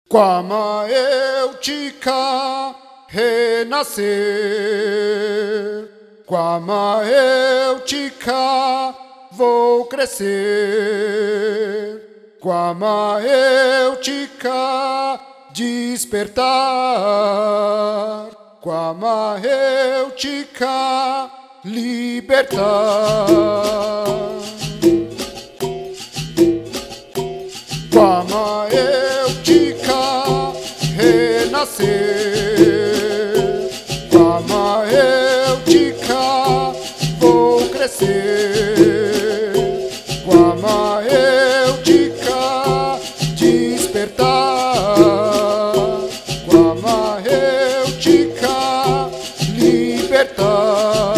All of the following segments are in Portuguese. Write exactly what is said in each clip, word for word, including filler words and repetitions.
Com a maêutica renascer, com a maêutica vou crescer, com a maêutica despertar, com a maêutica libertar. Com a maêutica renascer, com a maêutica vou crescer, com a maêutica despertar, com a maêutica libertar.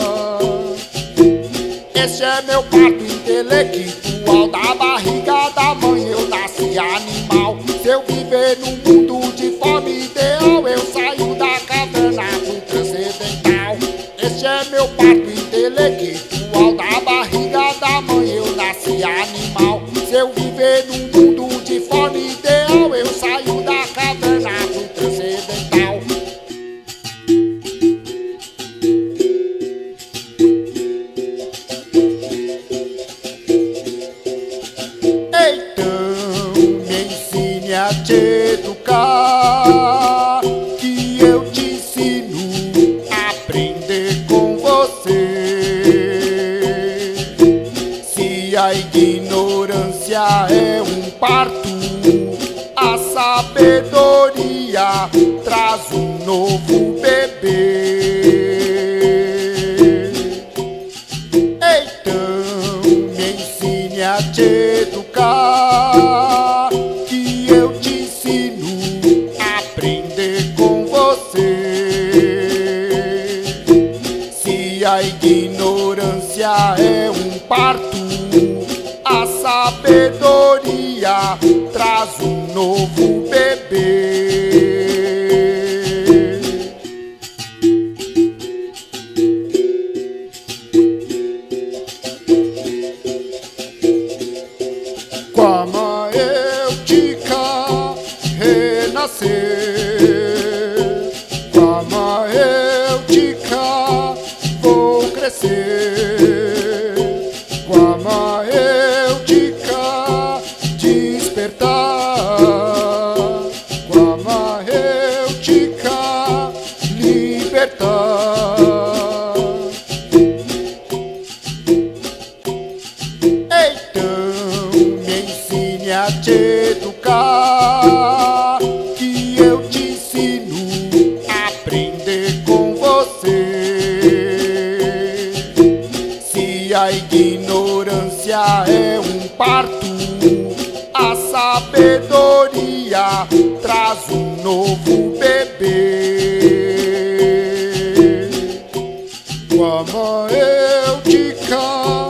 Esse é meu parto intelectual, da barriga da mãe eu nasci animal. Se eu viver num mundo de forma ideal, eu saio da caverna pro transcendental. Esse é meu parto intelectual, da barriga da mãe eu nasci animal. Se eu viver num mundo de forma ideal, eu saio da caverna pro transcendental. A te educar, que eu te ensino a aprender com você. Se a ignorância é um parto, a sabedoria traz um novo bebê. Então me ensine a te educar, eu te ensino a aprender com você. Se a ignorância é um parto, a sabedoria traz um novo bebê. Com a maêutica renascer, com a maêutica vou crescer, com a maêutica despertar, com a maêutica libertar. Então me ensine a te educar, que eu te ensino a aprender com você. Se a ignorância é um parto, a sabedoria traz um novo bebê. Com a maêutica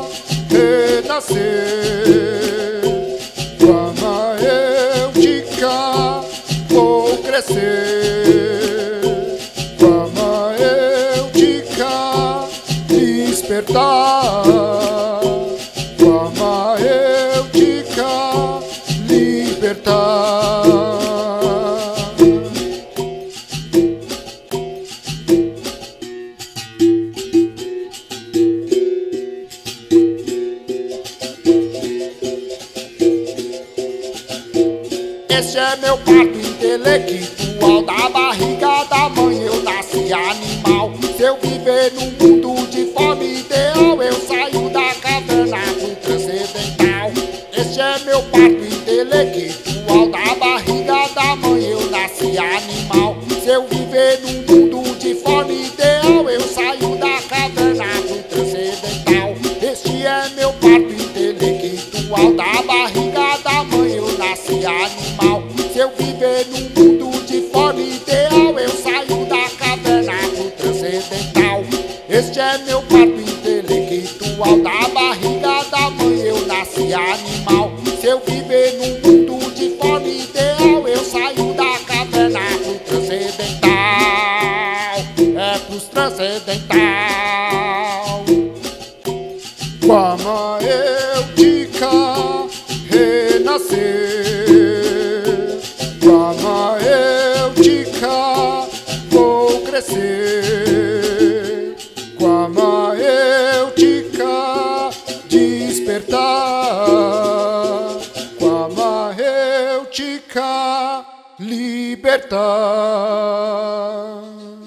renascer, com a maêutica vou crescer, com a maêutica despertar, com a maêutica libertar. Esse é meu parto intelectual, da barriga da mãe eu nasci animal. Se eu viver num mundo de forma ideal, eu saio da caverna pro transcendental. Esse é meu parto intelectual, da barriga da mãe eu nasci animal. Se eu viver num mundo de forma ideal, eu saio da caverna pro transcendental. Este é meu parto intelectual, da barriga da mãe eu nasci animal. Se eu viver num mundo de forma ideal, eu saio da caverna pro transcendental. Este é meu parto intelectual, da barriga da mãe eu nasci animal. Se eu viver num mundo de forma ideal, eu saio da caverna pro transcendental. Este é meu parto intelectual, da barriga da mãe eu nasci animal. Se eu viver num mundo de forma ideal, crescer, com a maêutica despertar, com a maêutica libertar.